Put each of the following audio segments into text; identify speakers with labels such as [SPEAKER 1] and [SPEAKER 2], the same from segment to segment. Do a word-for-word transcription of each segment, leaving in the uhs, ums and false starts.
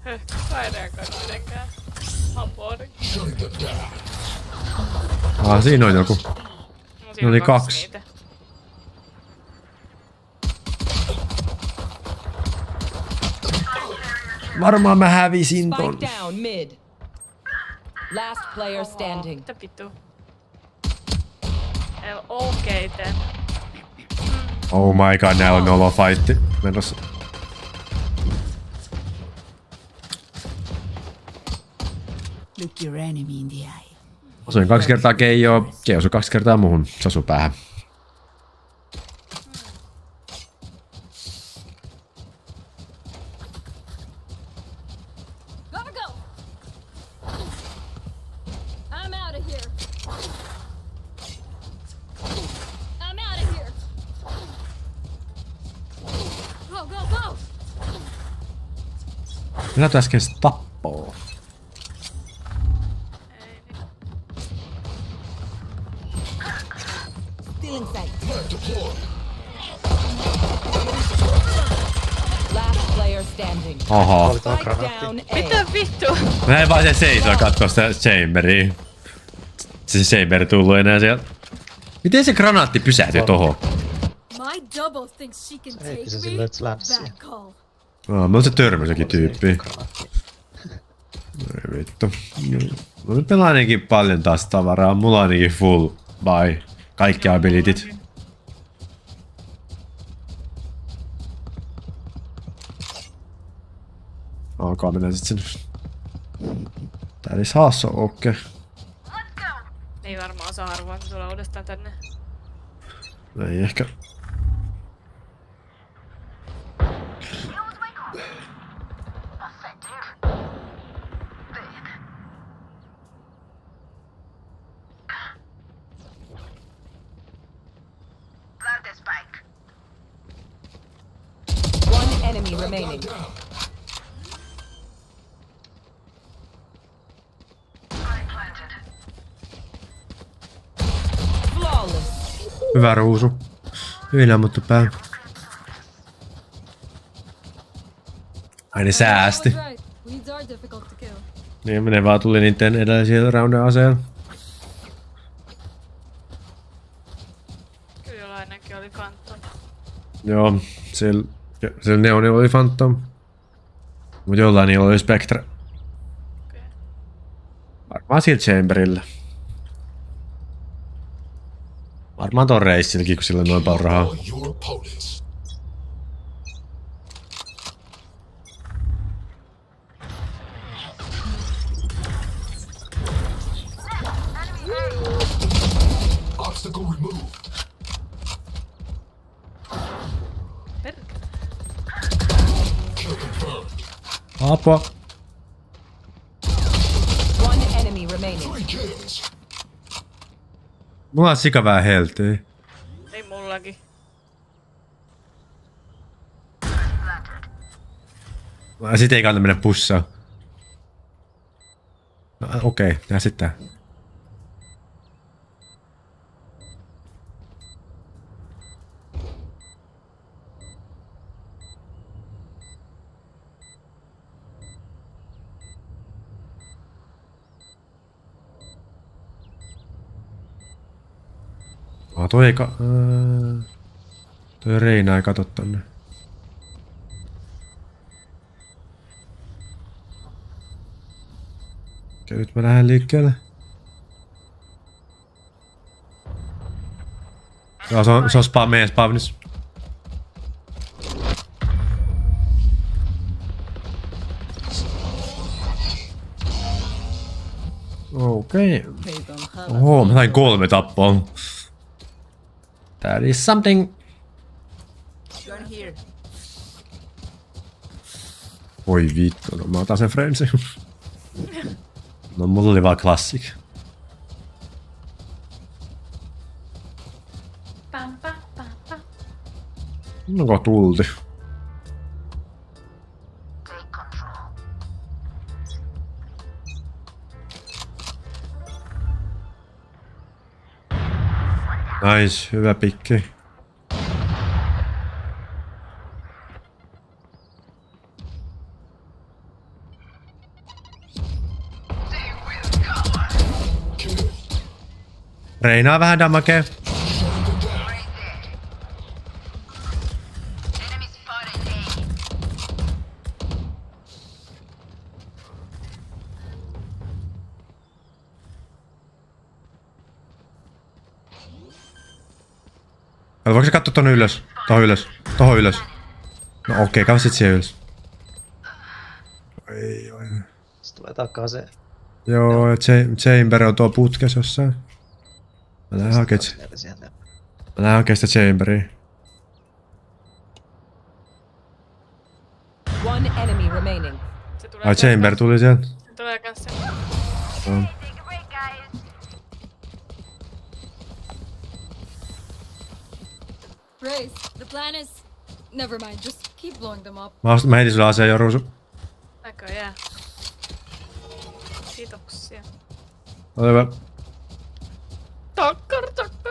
[SPEAKER 1] Sairaankaan mitenkään. Hapori.
[SPEAKER 2] Ah, siinä on joku.
[SPEAKER 1] No, siinä
[SPEAKER 2] oli
[SPEAKER 1] on
[SPEAKER 2] kaksi.
[SPEAKER 1] Niitä.
[SPEAKER 2] Varmaan mä hävisin ton.
[SPEAKER 3] Spike down mid. Last player standing.
[SPEAKER 1] Mitä pitu? Ei oo okei okay,
[SPEAKER 2] Oh my god, näillä on nova fightti menossa.
[SPEAKER 4] Look your enemy in the eye.
[SPEAKER 2] Osuin kaksi kertaa Keijoa, Keijo osui kaksi kertaa muhun sasupäähän. Minä tuon äsken tappoo. Oho.
[SPEAKER 1] Mitä vittu?
[SPEAKER 2] Mä en vaan se seisoo kattoo sitä chamberia. Se chamber tullu enää sieltä. Miten se granaatti pysähtyi tohon?
[SPEAKER 5] Eikö se silleen, että läpsiä?
[SPEAKER 2] Aa, mä oon se törmäsekin tyyppi. Ei vittu. Mä nyt pelaan ainakin paljon taas tavaraa. Mulla on ainakin full buy. Kaikki abilityt. Alkaa mennä sit sen. Tää ei saa se okei.
[SPEAKER 1] Ei varmaan saa arvoa, että tulee uudestaan tänne.
[SPEAKER 2] Ei ehkä.
[SPEAKER 3] One enemy remaining.
[SPEAKER 2] Hyvä ruusu. Hyvin ammuttu pää. Ai ne säästi. Niin menee vaan tuli niiden edellisiä roundin aseella.
[SPEAKER 1] Kyllä jollainenkin oli Phantom.
[SPEAKER 2] Joo, siellä, siellä Neonilla oli Phantom. Mut jollain niillä oli Spectre.
[SPEAKER 1] Okay.
[SPEAKER 2] Varmaan sillä Chamberilla. Varmaan ton reissilläkin, kun sillä on noin paljon rahaa. Apua.
[SPEAKER 3] One enemy remaining.
[SPEAKER 2] Mulla on sika vähän heltyä.
[SPEAKER 1] Ei mullakin.
[SPEAKER 2] Sit ei kannata mennä pussaan. No, okei, okay, tehdään sitten. Ah, toi ei ka... Äh, toi Reina ei kato tonne. Okei, nyt mä lähden liikkeelle. Joo, se on, se on spa, meidän spavnis. Okei. Okay. Oho, mä sain kolme tappoa. That is something. Oi vittu, no mä otan sen frenzy. No mulla oli vaan classic. No kohta tulti. Nice, hyvä pikki. Reinaa vähän damagea. Voiko sä katsoa tonne ylös? Tohon ylös. Tohon ylös. No okei, okay, käy sit siihen ylös. Ei oi.
[SPEAKER 5] Se tulee takaa se.
[SPEAKER 2] Joo, ja Chamber on tuo putkes jossain. Mä lähden hakee... Mä lähden hakee sitä Chamberia.
[SPEAKER 3] One enemy remaining.
[SPEAKER 2] Ai Chamber tuli sieltä.
[SPEAKER 1] Se tulee kans se.
[SPEAKER 2] No.
[SPEAKER 6] Raze, the plan is... Never mind, just keep blowing them up.
[SPEAKER 2] Mä, mä heitin sulle aseen jo, Ruusu.
[SPEAKER 1] Näköjään. Kiitoksia.
[SPEAKER 2] Ole hyvä.
[SPEAKER 1] Takkar, takkar.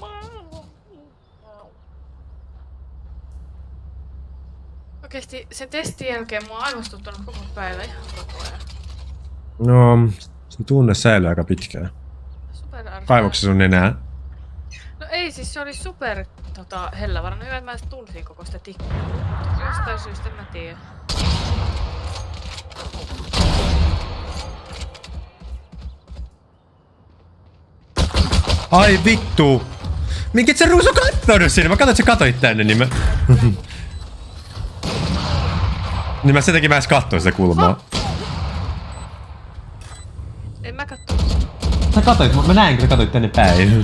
[SPEAKER 1] Oikeesti sen testin jälkeen mua on aivostuttanut koko päivä ihan koko ajan.
[SPEAKER 2] No, se tunne säilyy aika pitkään. Kaivoksi sun nenää?
[SPEAKER 1] No ei, siis se oli super tota, hellävarainen. Hyvä, että mä edes tunsin koko sitä tikkiä. Jostain syystä en mä tiedä.
[SPEAKER 2] Ai vittu! Minkä et sä Ruusu kattonut sinne? Mä katsoin, että sä katoit tänne, niin mä... niin mä sen takia mä edes katsoin sitä kulmaa.
[SPEAKER 1] En mä kattonut.
[SPEAKER 2] Sä katoit, mä näin, kun sä katoit tänne päin.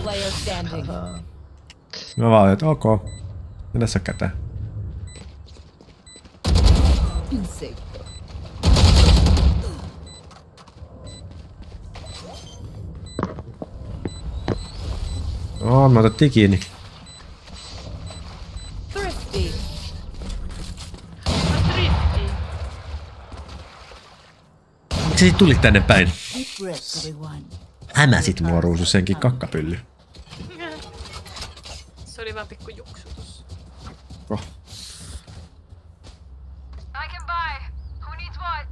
[SPEAKER 2] Mä vaan, että ok. Ja tässä on kätä. Oo, mä otettiin kiinni.
[SPEAKER 3] Thrifty.
[SPEAKER 2] Miksi sä tulit tänne päin?
[SPEAKER 4] Deep breath, everyone.
[SPEAKER 2] Hämäsit mua Ruusu senkin kakkapylly.
[SPEAKER 1] Se oli vaan pikku juksutus.
[SPEAKER 2] Oh.
[SPEAKER 6] I can buy. Who needs what?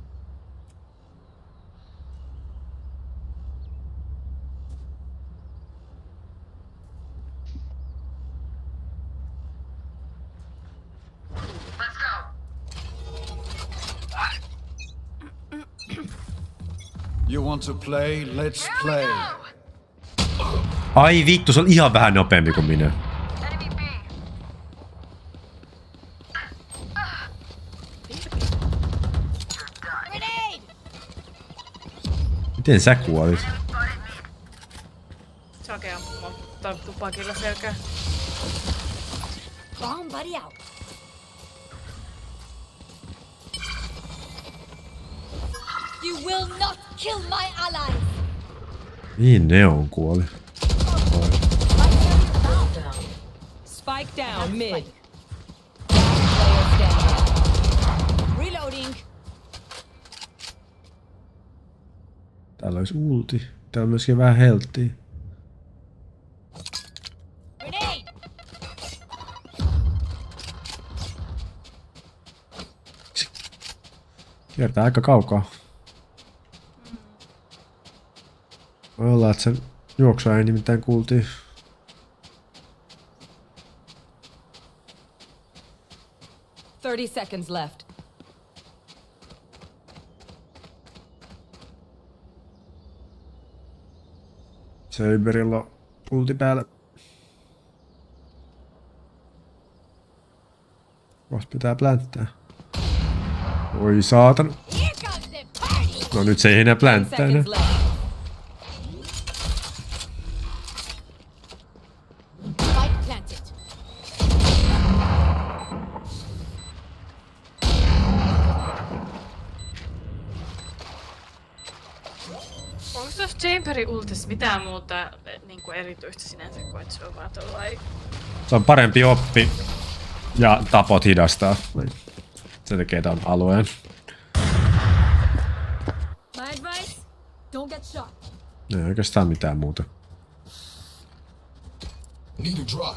[SPEAKER 7] You want to play? Let's play.
[SPEAKER 2] Ai vittu, se on ihan vähän nopeampi kuin minä.
[SPEAKER 6] Enemy B. Grenade!
[SPEAKER 2] Miten sä kuolit?
[SPEAKER 1] Se oikein ampuu mua tupakilla selkään.
[SPEAKER 6] Bomb buddy out. You will not kill my allies.
[SPEAKER 2] Niin Neon kuoli.
[SPEAKER 3] Spike down mid. Last player standing.
[SPEAKER 6] Reloading.
[SPEAKER 2] Täällä olisi ulti. Täällä on myöskin vähän helttiä.
[SPEAKER 6] Grenade.
[SPEAKER 2] Kiertää aika kaukaa. Voi olla, että sen juoksua ei nimittäin kuultiin.
[SPEAKER 3] Thirty seconds left.
[SPEAKER 2] Saberilla on ulti päällä. Vasta pitää plänttää. Oi saatan.
[SPEAKER 6] Here comes the party.
[SPEAKER 2] No nyt se ei enää plänttää enää.
[SPEAKER 3] Seconds left.
[SPEAKER 6] Spike planted.
[SPEAKER 1] Onko tuossa Chamberin ultissa mitään muuta niin kuin erityistä sinänsä kuin että se on vaan tuollain?
[SPEAKER 2] Se on parempi oppi. Ja tapot hidastaa. Se tekee tämän alueen.
[SPEAKER 6] My advice: don't get shot.
[SPEAKER 2] Ei oikeastaan mitään muuta.
[SPEAKER 7] Need a drop.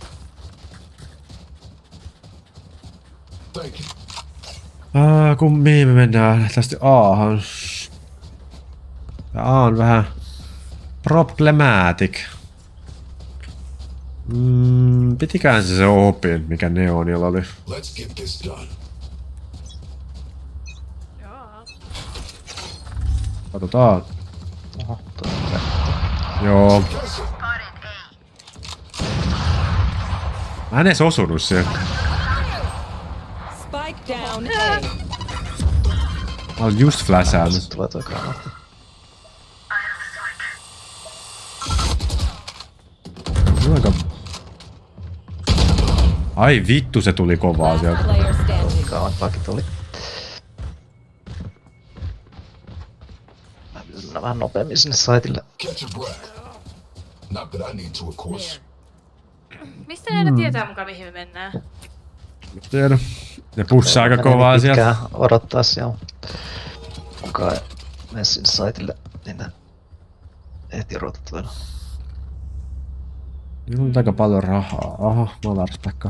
[SPEAKER 7] Thank you.
[SPEAKER 2] Ah, kun mihin me mennään? Tästä Ahan. Tää A on vähän Problematic. Mm, pitikään se se opin, mikä Neonilla oli.
[SPEAKER 7] Let's get this done.
[SPEAKER 1] Joo.
[SPEAKER 2] Katsotaan.
[SPEAKER 5] Oho, totta.
[SPEAKER 2] Joo. Mä en edes osunut siihen.
[SPEAKER 3] Spike down A.
[SPEAKER 2] Mä olin just flashannut.
[SPEAKER 5] Tulee toi granaatti.
[SPEAKER 2] Aika... Ai vittu, se tuli kovaa
[SPEAKER 3] Last
[SPEAKER 2] sieltä.
[SPEAKER 3] player standing.
[SPEAKER 5] Kauan pakit oli. Mä mennään vähän nopeammin sinne saitille.
[SPEAKER 7] Catch a breath. Not that I need to, of course.
[SPEAKER 1] Mistä ne aina tietää mukaan mihin me mennään?
[SPEAKER 2] Tiedä. Ne pussaa aika
[SPEAKER 5] Menee
[SPEAKER 2] kovaa
[SPEAKER 5] niin
[SPEAKER 2] sieltä.
[SPEAKER 5] pitkään odottaa siellä. Kukaan ei mene sinne saitille, niin ne ehti odottaa vielä.
[SPEAKER 2] Niillä on aika paljon rahaa. Oho, Malarspekka.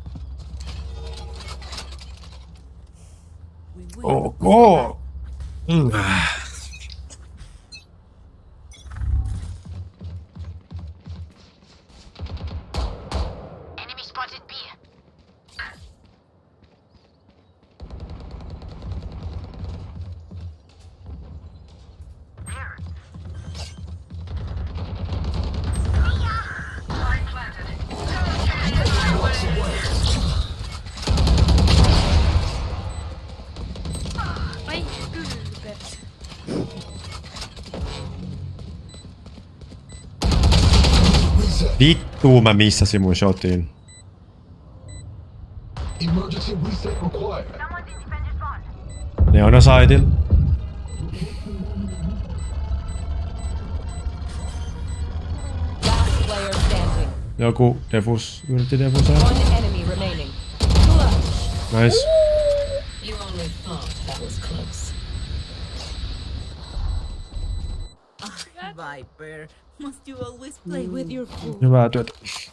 [SPEAKER 2] Ok. Mm.
[SPEAKER 1] Ai, ylpers.
[SPEAKER 2] Vittu, mä missasin mun shotin.
[SPEAKER 7] Emergency reset required.
[SPEAKER 2] Ne on saitil.
[SPEAKER 3] Last player standing.
[SPEAKER 2] Joku defus, yritti defusaa.
[SPEAKER 3] One enemy remaining.
[SPEAKER 2] Nice.
[SPEAKER 4] You only thought that was close. Ah, Viper. Must you always play with your food?
[SPEAKER 2] Hyvää työtä.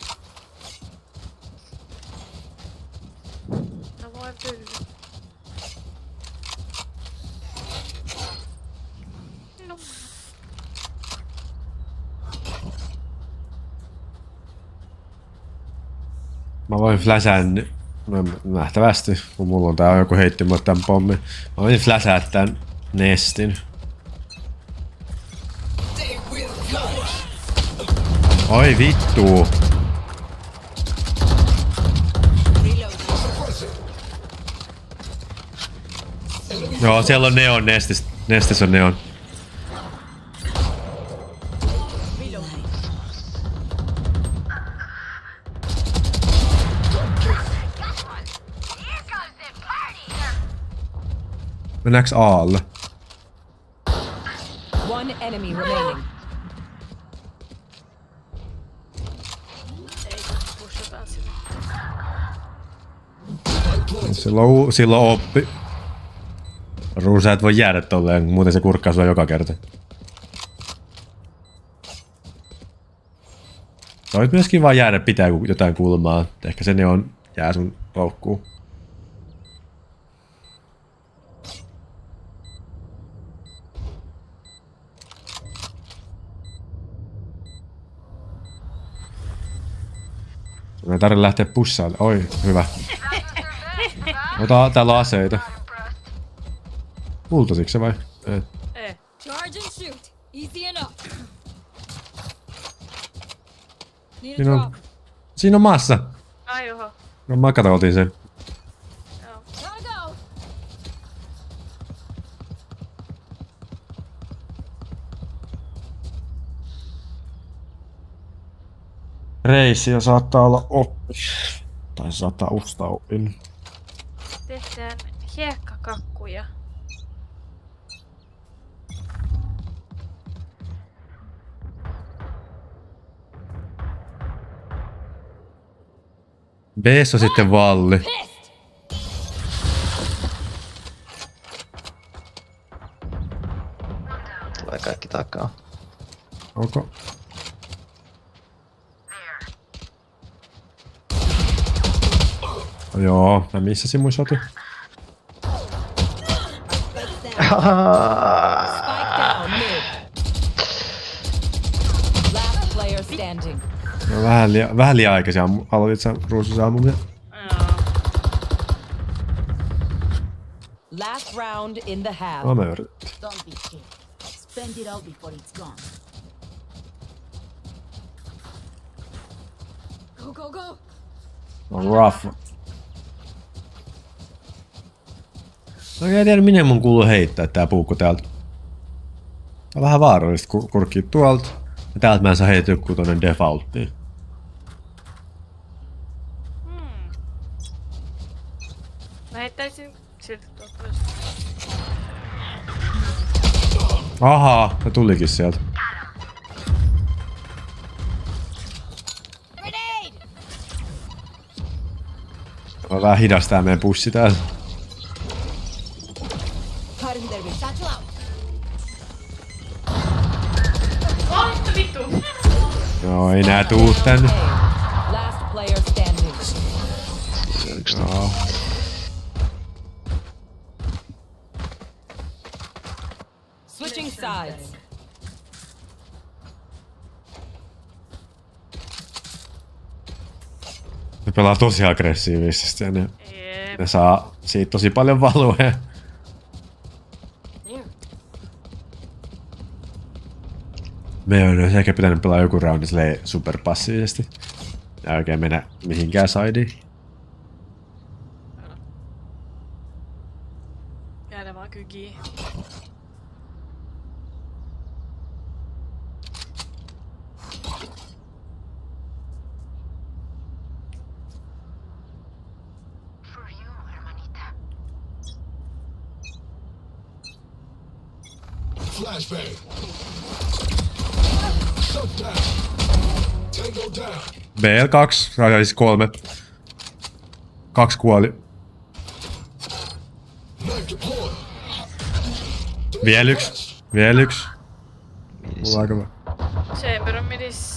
[SPEAKER 1] No voi pylly. No.
[SPEAKER 2] Mä voin flashan no, nähtävästi, kun mulla on tää joku heitti mulle tän pommi. Mä voin flashaa tän nestin. Oi vittu! Joo, siellä on neon nestis. Nestis on neon. Mennäänkö Aalle?
[SPEAKER 3] One enemy remaining.
[SPEAKER 1] Pushataan sinne.
[SPEAKER 2] Silloin, u- silloin oppi. Ruu, sä et voi jäädä tolleen, muuten se kurkkaa sua joka kerta. Sä voit myöskin vaan jäädä pitää jotain kulmaa. Ehkä se ne on jää sun loukkuun. Mä tarvitsen lähteä pussaalle. Oi, hyvä. Ota, täällä on aseita. Multasitko se vai? Ei.
[SPEAKER 1] Ei.
[SPEAKER 6] Charge and shoot. Easy enough. Need a
[SPEAKER 2] Siinä on,
[SPEAKER 6] drop.
[SPEAKER 2] siinä on massa.
[SPEAKER 1] Ai oho.
[SPEAKER 2] No mä katsoin sen.
[SPEAKER 1] Joo.
[SPEAKER 6] Gotta go.
[SPEAKER 2] Reissi ja saattaa olla oppi. Tai se saattaa ustaa opin.
[SPEAKER 1] Tehdään hiekkakakkuja.
[SPEAKER 2] B:ssä on sitten valli.
[SPEAKER 5] Tulee kaikki takaa.
[SPEAKER 2] Onko? Joo, mä missasin mun shotin.
[SPEAKER 3] Spike down mid. standing.
[SPEAKER 2] No, vähän, lia, vähän liian aikaisin ammu, aloitit sä ruususaamumia.
[SPEAKER 1] Joo.
[SPEAKER 3] Last round in the half.
[SPEAKER 2] No me yritettiin.
[SPEAKER 4] Don't be scared. Spend it all before it's gone.
[SPEAKER 6] Go, go, go.
[SPEAKER 2] On rough. No en tiedä minne mun kuuluu heittää tää puukko täältä. Tää on vähän vaarallista kur kurkkia tuolta. Ja täältä mä en saa heityä kuin tonne defaulttiin.
[SPEAKER 1] Hmm. Mä heittäisin siltä tuolta myös.
[SPEAKER 2] Ahaa, se tulikin sieltä. Mä vähän hidastaa meidän pussi täällä.
[SPEAKER 1] Oh, vittu!
[SPEAKER 2] Joo, ei nää tuu tänne.
[SPEAKER 3] Last player standing.
[SPEAKER 2] Joo.
[SPEAKER 3] Switching sides.
[SPEAKER 2] Ne pelaa tosi aggressiivisesti ja ne,
[SPEAKER 1] Jep.
[SPEAKER 2] ne saa siitä tosi paljon valuja. Meidän olisi ehkä pitänyt pelaa joku roundi silleen superpassiivisesti. Ja oikein mennä mihinkään sideen.
[SPEAKER 1] Jäädä vaan kykiin.
[SPEAKER 7] Flashbang. Shut down. Tango down.
[SPEAKER 2] B L kaksi, siis kolme. Kaksi kuoli.
[SPEAKER 7] Knife deployed.
[SPEAKER 2] Vielä yksi. Vielä yksi. Mulla on aika hyvä.
[SPEAKER 1] Chamber on midis.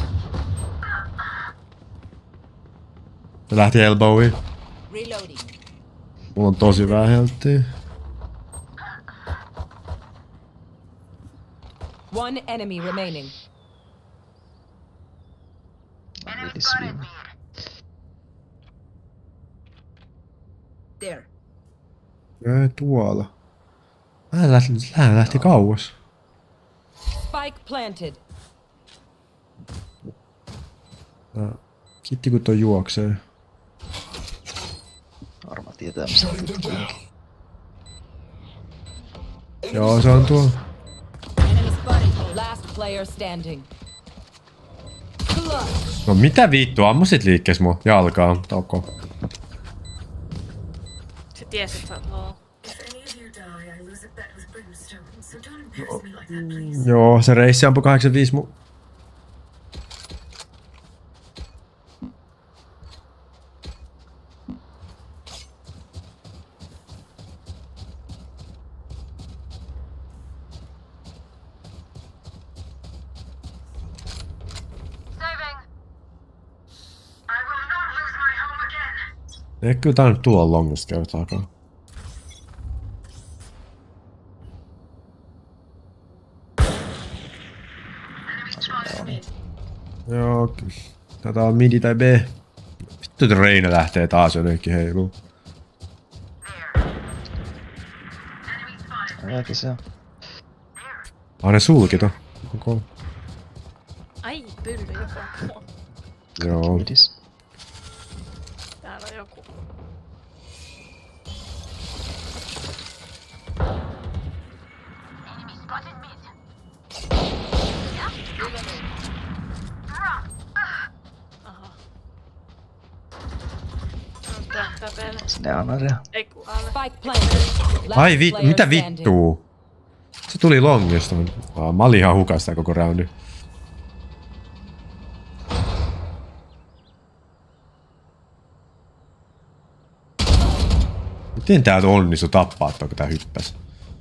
[SPEAKER 2] Se lähti elbowiin.
[SPEAKER 4] Reloading.
[SPEAKER 2] Mulla on tosi vähän helttiä.
[SPEAKER 3] One enemy remaining.
[SPEAKER 4] There.
[SPEAKER 2] Ei tuolla. Vähän lähti, vähän lähti kauas.
[SPEAKER 3] Spike planted.
[SPEAKER 2] Kitti kun toi juoksee.
[SPEAKER 5] Arma tietää missä on tuttu.
[SPEAKER 2] Joo, se on tuo.
[SPEAKER 3] Last player standing.
[SPEAKER 2] No mitä vittu, ammusit liikkees mua jalkaan, Toko.
[SPEAKER 1] Se tiesi, että sä oot low.
[SPEAKER 2] Joo, se reissi ampui kahdeksankymmentäviisi mu... Ei kyllä tainnut tulla longista kertaakaan. Joo, kyllä. Tätä on midi tai B. Vittu, että Reina lähtee taas jonnekin heiluun.
[SPEAKER 5] Jääkin se on.
[SPEAKER 2] Ah, ne sulki ton. Onko?
[SPEAKER 1] Ai, pylly, joku on kuollut.
[SPEAKER 2] Joo.
[SPEAKER 5] Midis.
[SPEAKER 1] Täällä on joku. Aha. On tää, tää peli.
[SPEAKER 5] Sinne Anaria.
[SPEAKER 1] Ei ku alle.
[SPEAKER 3] Spike planted. Last
[SPEAKER 2] Ai vi,
[SPEAKER 3] player
[SPEAKER 2] mitä
[SPEAKER 3] standing.
[SPEAKER 2] vittuu? Se tuli longista. Ah, mä olin ihan hukasta koko roundi. Miten tää onnistu tappaa, kun tää hyppäs?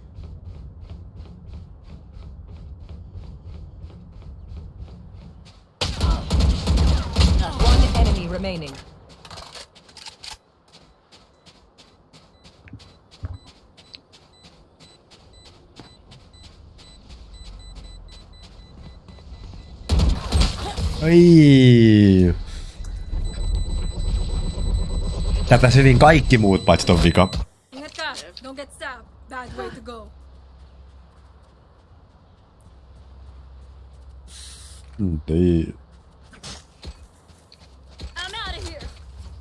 [SPEAKER 3] One enemy remaining.
[SPEAKER 2] Ai. Tätä selin kaikki muut paitsi ton vika.
[SPEAKER 6] Head fast. Don't get stabbed. Bad way to go.
[SPEAKER 2] Ei.
[SPEAKER 6] I'm out of here.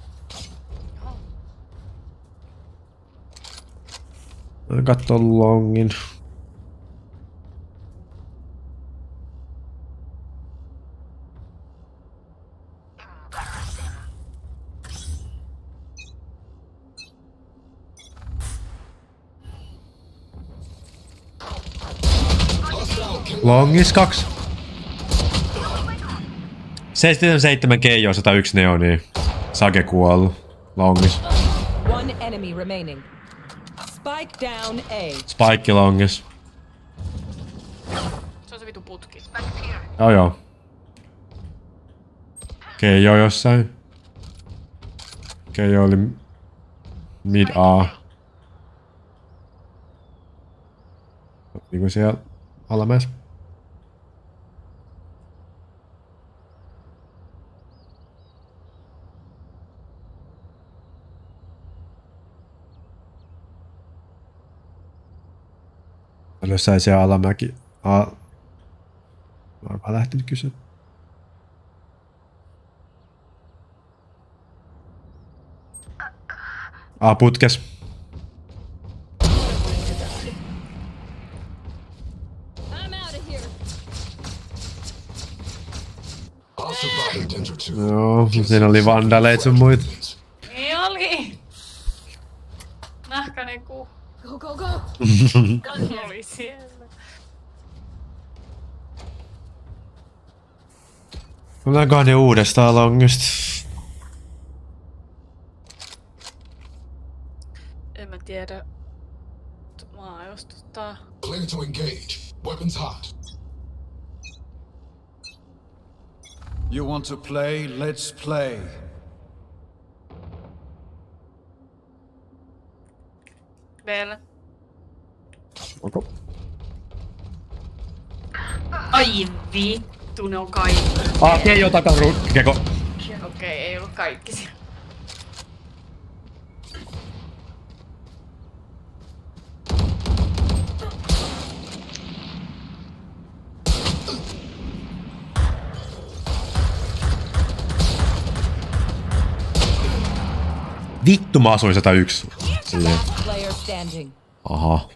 [SPEAKER 2] Mä katson longin. Longis kaksi. seitsemänkymmentäseitsemän Keijoa, sata yksi neonia. Sage kuollu. Longis.
[SPEAKER 3] One enemy remaining. Spike down A.
[SPEAKER 2] Spike longis.
[SPEAKER 1] Se on se vitu putki.
[SPEAKER 2] Joo joo. Keijo jossain. Keijo oli mid A. Niinku siellä alamäessä. Jossain siellä alamäki. A... Varmaan lähtenyt kysyä. A putkes.
[SPEAKER 6] I'm out of here.
[SPEAKER 2] Joo, siinä oli vandaleet sun muit.
[SPEAKER 1] Ei oli! Nahkanen kuu.
[SPEAKER 6] Go, go, go.
[SPEAKER 1] Oli siellä.
[SPEAKER 2] Ollaankohan ne uudestaan longista?
[SPEAKER 1] En mä tiedä. Maa jostuttaa.
[SPEAKER 7] Clear to engage. Weapons hot. You want to play? Let's play.
[SPEAKER 1] Bell.
[SPEAKER 2] Onko?
[SPEAKER 1] Ai vittu, ne on kaikki.
[SPEAKER 2] Ah, Keijo takaru... Keko.
[SPEAKER 1] Okei, okay, ei ollut kaikki siellä.
[SPEAKER 2] Vittu mä asuin sata yksi. Silleen.
[SPEAKER 3] Last player standing.
[SPEAKER 2] Aha.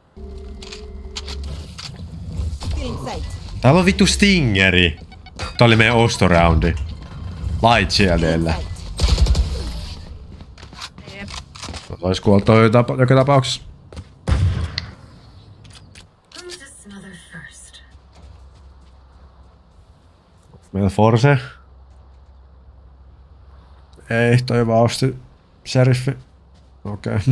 [SPEAKER 2] Täällä on vittu Stingeri. Tää oli meidän ostoroundi. Light shieldillä.
[SPEAKER 1] Jep.
[SPEAKER 2] Ois kuoltu tapa, joka tapauksessa. Meillä Force. Ei, toi vaan osti sheriffi. Okei. Okay.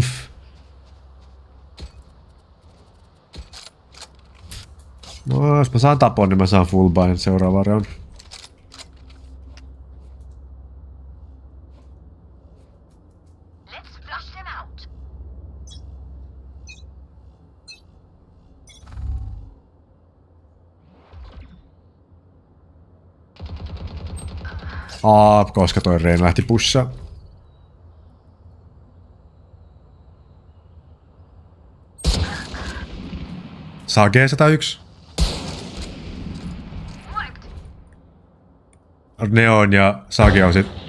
[SPEAKER 2] No, jos mä saan tapon, niin mä saan full bind seuraava round. Aa, koska toi Rein lähti pussaa. Sage sata yksi. Neon ja Sage on sit...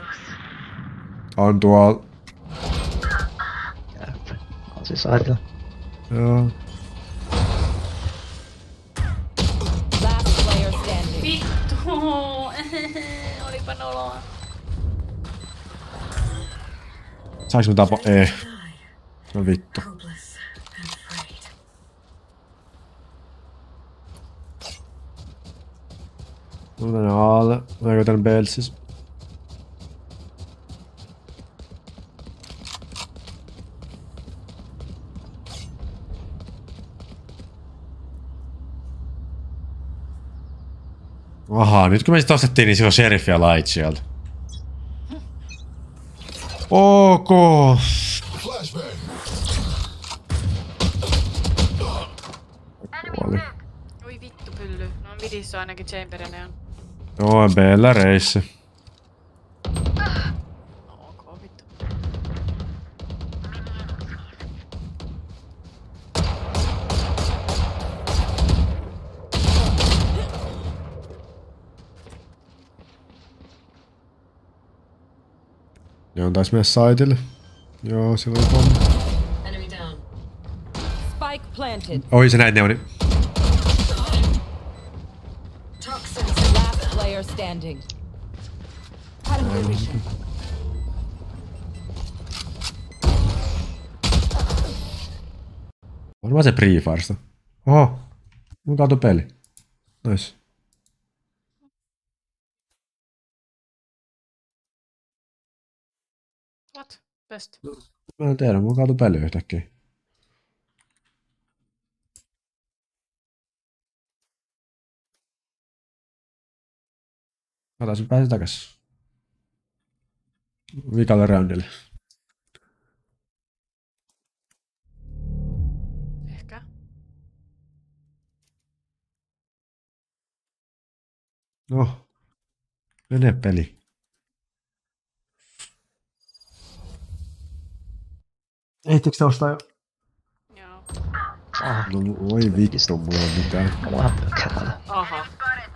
[SPEAKER 2] On tuolla...
[SPEAKER 5] On siis aitilla.
[SPEAKER 2] Joo.
[SPEAKER 3] Last player standing.
[SPEAKER 1] Vittu! Olipa noloa.
[SPEAKER 2] Saanko mä tapo? Ei. No vittu. No tänne alle. Mä koitan Belsis. Ahaa, nyt kun me sit ostettiin, niin sillä on Sheriff ja Light Shield. Ok. Kuoli.
[SPEAKER 1] Oi vittu pylly. No vidissä on ainakin Chamber ja Neon.
[SPEAKER 2] Joo, Bella reissi.
[SPEAKER 1] No ok, vittu.
[SPEAKER 2] Ne on taas mennä saitille. Joo, siellä oli pommi.
[SPEAKER 3] Enemy down. Spike planted.
[SPEAKER 2] Oi, se näit ne oli.
[SPEAKER 3] Last player standing.
[SPEAKER 2] Varmaan se Prefarsta. Oho. Mun kaatu peli. Nice.
[SPEAKER 1] What? Best.
[SPEAKER 2] Mä en tiedä, mun kaatu peli yhtäkkiä. Mä taisin päästä takas. Vikalle roundille.
[SPEAKER 1] Ehkä.
[SPEAKER 2] No. Mene peli. Ehtiinkö se ostaa jo?
[SPEAKER 1] Joo.
[SPEAKER 5] Ah,
[SPEAKER 2] No voi vittu, mulla on mitään.
[SPEAKER 5] mulla on pökkä täällä.
[SPEAKER 1] Aha.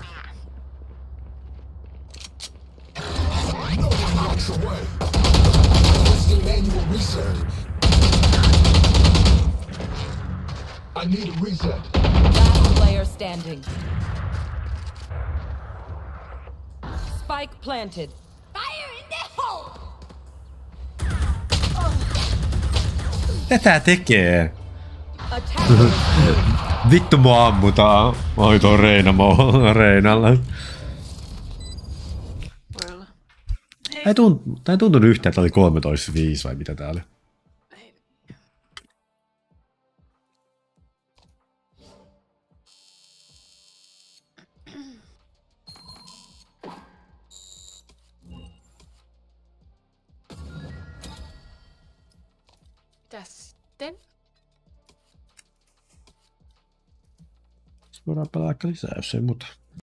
[SPEAKER 7] I need a reset.
[SPEAKER 3] Last player standing. Spike planted.
[SPEAKER 6] Fire in the hole!
[SPEAKER 2] Mitä tää tekee?
[SPEAKER 3] Attackers.
[SPEAKER 2] Vittu mua ammutaan. Oi tuo Reina mo- Reinalla.
[SPEAKER 1] Voi olla.
[SPEAKER 2] Ei tunt, tää ei tuntunut yhtään, että oli kolmetoista viisi vai mitä tää oli.
[SPEAKER 1] Ei. Mitäs sitten?
[SPEAKER 2] Voidaan pelaa lisää, jos ei muuta.